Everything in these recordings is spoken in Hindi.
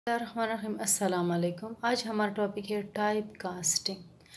अस्सलाम वालेकुम। आज हमारा टॉपिक है टाइप कास्टिंग।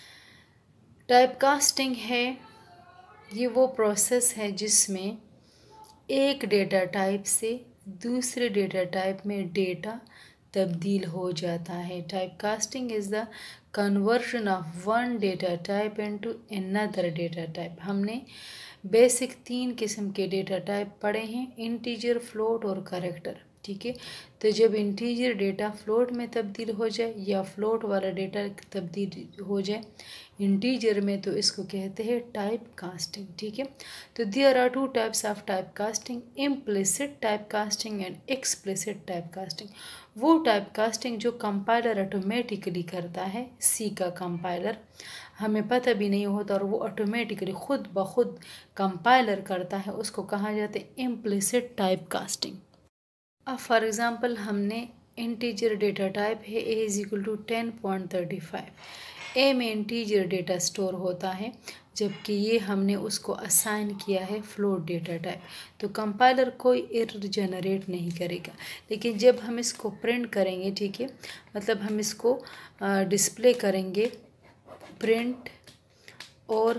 टाइप कास्टिंग है ये वो प्रोसेस है जिसमें एक डेटा टाइप से दूसरे डेटा टाइप में डेटा तब्दील हो जाता है। Type casting is the conversion of one data type into another data type. हमने बेसिक 3 किस्म के डेटा टाइप पढ़े हैं, इंटीजर, फ्लोट और कैरेक्टर। ठीक है, तो जब इंटीजर डेटा फ्लोट में तब्दील हो जाए या फ्लोट वाला डेटा तब्दील हो जाए इंटीजर में, तो इसको कहते हैं टाइप कास्टिंग। ठीक है, तो there are 2 types of type casting, implicit type casting and explicit type casting. वो टाइप कास्टिंग जो कंपाइलर ऑटोमेटिकली करता है, सी का कंपाइलर, हमें पता भी नहीं होता और वो ऑटोमेटिकली खुद ब खुद कंपाइलर करता है, उसको कहा जाता है इम्प्लिसिट टाइप कास्टिंग। अब फॉर एग्ज़ाम्पल हमने इंटीजर डेटा टाइप है a is equal to 10.35। A में इंटीजर डेटा स्टोर होता है, जबकि ये हमने उसको असाइन किया है फ्लोट डेटा टाइप, तो कंपाइलर कोई एरर जनरेट नहीं करेगा। लेकिन जब हम इसको प्रिंट करेंगे, ठीक है, मतलब हम इसको डिस्प्ले करेंगे, प्रिंट और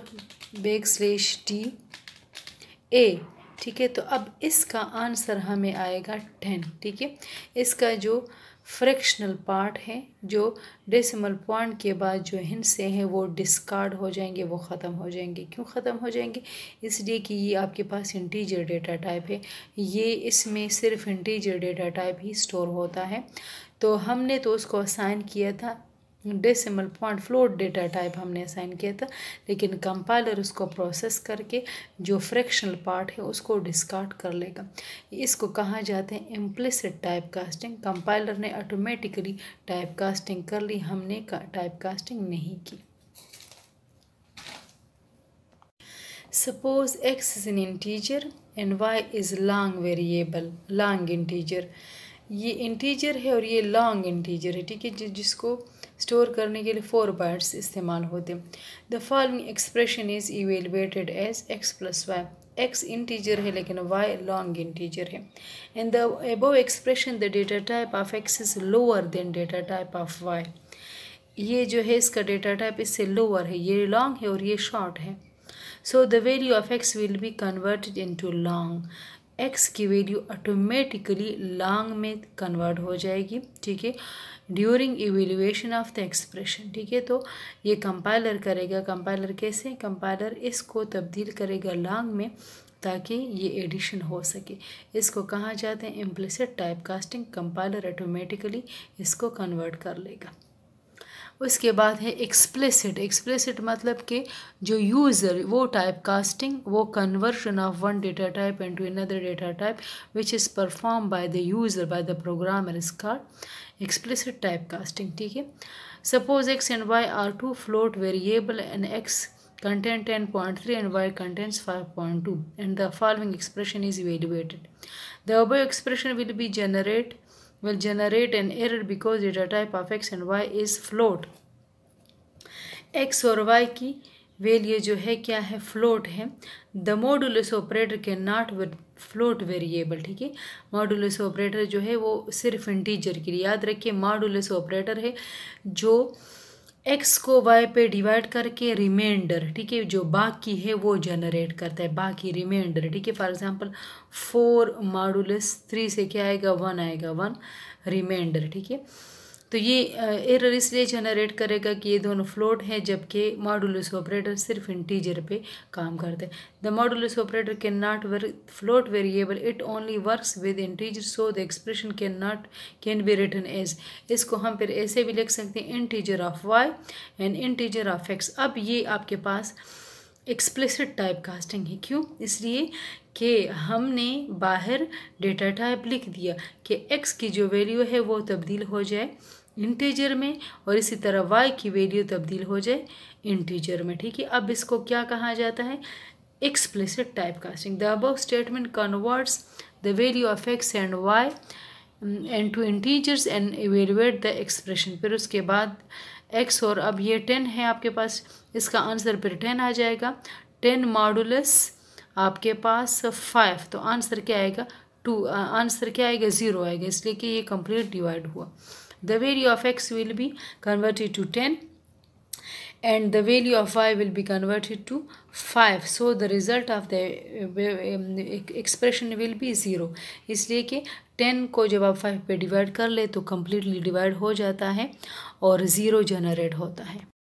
\d a, ठीक है, तो अब इसका आंसर हमें आएगा 10। ठीक है, इसका जो फ्रैक्शनल पार्ट है, जो डेसिमल पॉइंट के बाद जो हिस्से हैं वो डिस्कार्ड हो जाएंगे, वो ख़त्म हो जाएंगे। क्यों ख़त्म हो जाएंगे? इसलिए कि ये आपके पास इंटीजर डेटा टाइप है, ये इसमें सिर्फ इंटीजर डेटा टाइप ही स्टोर होता है। तो हमने तो उसको असाइन किया था decimal point float data type हमने असाइन किया था, लेकिन कंपाइलर उसको प्रोसेस करके जो फ्रैक्शनल पार्ट है उसको डिस्कार्ड कर लेगा। इसको कहा जाता है इम्प्लिसिट टाइप कास्टिंग। कंपाइलर ने ऑटोमेटिकली टाइप कास्टिंग कर ली, हमने टाइप कास्टिंग नहीं की। Suppose x is an integer and y is long variable, long integer. ये इंटीजर है और ये लॉन्ग इंटीजर है, ठीक है, जिसको स्टोर करने के लिए 4 बाइट्स इस्तेमाल होते हैं। The following expression is evaluated as x plus y. x integer है लेकिन y लॉन्ग इंटीजर है। In the above expression the data type of x is lower than data type of y। ये जो है इसका डेटा टाइप इससे लोअर है, ये लॉन्ग है और ये शॉर्ट है। So the value of x will be converted into long. x की वैल्यू ऑटोमेटिकली लॉन्ग में कन्वर्ट हो जाएगी, ठीक है, during evaluation of the expression. ठीक है, तो ये कंपाइलर करेगा। कंपाइलर कैसे? कंपाइलर इसको तब्दील करेगा लॉन्ग में ताकि ये एडिशन हो सके। इसको कहा जाता है implicit type casting. Compiler automatically इसको कन्वर्ट कर लेगा। उसके बाद है एक्सप्लिसिट। एक्सप्लिसिट मतलब कि जो यूज़र, वो टाइप कास्टिंग, वो conversion of one data type into another data type which is perform by the user, by the programmer is called explicit type casting. ठीक है, suppose x and y are 2 float variable and x contain 10.3 and y contains 5.2 and the following expression is evaluated. The above expression will generate an error because data type of x and y is float. x और y की वैल्यू जो है क्या है? फ्लोट है। The modulus operator cannot with float variable. ठीक है, मॉडुलस ऑपरेटर जो है वो सिर्फ इंटीजर के लिए, याद रखिए मॉडुलस ऑपरेटर है जो x को y पे डिवाइड करके रिमाइंडर, ठीक है, जो बाकी है वो जनरेट करता है, बाकी रिमाइंडर। ठीक है, फॉर एग्जांपल 4 मॉडुलस 3 से क्या आएगा? 1 आएगा, 1 रिमाइंडर। ठीक है, तो ये एरर इसलिए जनरेट करेगा कि ये दोनों फ्लोट हैं, जबकि मॉडुलस ऑपरेटर सिर्फ इंटीजर पे काम करते हैं। The modulus operator cannot float variable, it only works with integer, so the expression can be written as. इसको हम फिर ऐसे भी लिख सकते हैं integer of y and integer of x. अब ये आपके पास एक्सप्लिसिट टाइप कास्टिंग है। क्यों? इसलिए कि हमने बाहर डेटा टाइप लिख दिया कि x की जो वैल्यू है वो तब्दील हो जाए इंटीजर में और इसी तरह y की वैल्यू तब्दील हो जाए इंटीजर में। ठीक है, अब इसको क्या कहा जाता है? Explicit type casting. The above statement converts the value of x and y into integers and evaluate the expression. फिर उसके बाद x और अब ये 10 है आपके पास, इसका आंसर फिर 10 आ जाएगा। 10 मॉडुलस आपके पास 5, तो आंसर क्या आएगा? 2, आंसर क्या आएगा 0 आएगा, इसलिए कि ये कंप्लीट डिवाइड हुआ। The value of x will be converted to 10 and the value of y will be converted to 5, so the result of the expression will be 0, इसलिए कि 10 को जब आप 5 पे डिवाइड कर ले तो कम्प्लीटली डिवाइड हो जाता है और 0 जनरेट होता है।